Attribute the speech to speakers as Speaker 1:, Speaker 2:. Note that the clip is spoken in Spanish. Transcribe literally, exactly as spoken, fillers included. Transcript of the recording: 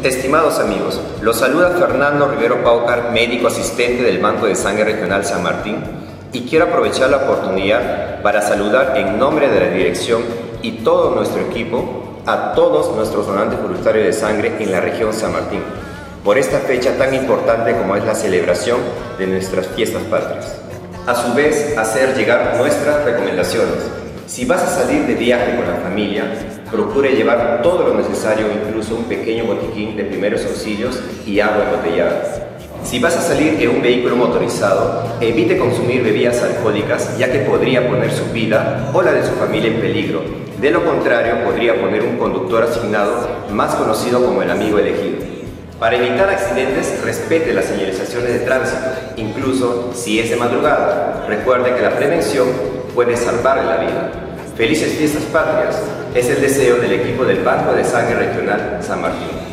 Speaker 1: Estimados amigos, los saluda Fernando Rivero Paucar, médico asistente del Banco de Sangre Regional San Martín, y quiero aprovechar la oportunidad para saludar en nombre de la dirección y todo nuestro equipo a todos nuestros donantes voluntarios de sangre en la región San Martín, por esta fecha tan importante como es la celebración de nuestras fiestas patrias. A su vez, hacer llegar nuestras recomendaciones. Si vas a salir de viaje con la familia, procure llevar todo lo necesario, incluso un pequeño botiquín de primeros auxilios y agua embotellada. Si vas a salir en un vehículo motorizado, evite consumir bebidas alcohólicas, ya que podría poner su vida o la de su familia en peligro. De lo contrario, podría poner un conductor asignado, más conocido como el amigo elegido. Para evitar accidentes, respete las señalizaciones de tránsito, incluso si es de madrugada. Recuerde que la prevención puede salvarle la vida. Felices fiestas patrias, es el deseo del equipo del Banco de Sangre Regional San Martín.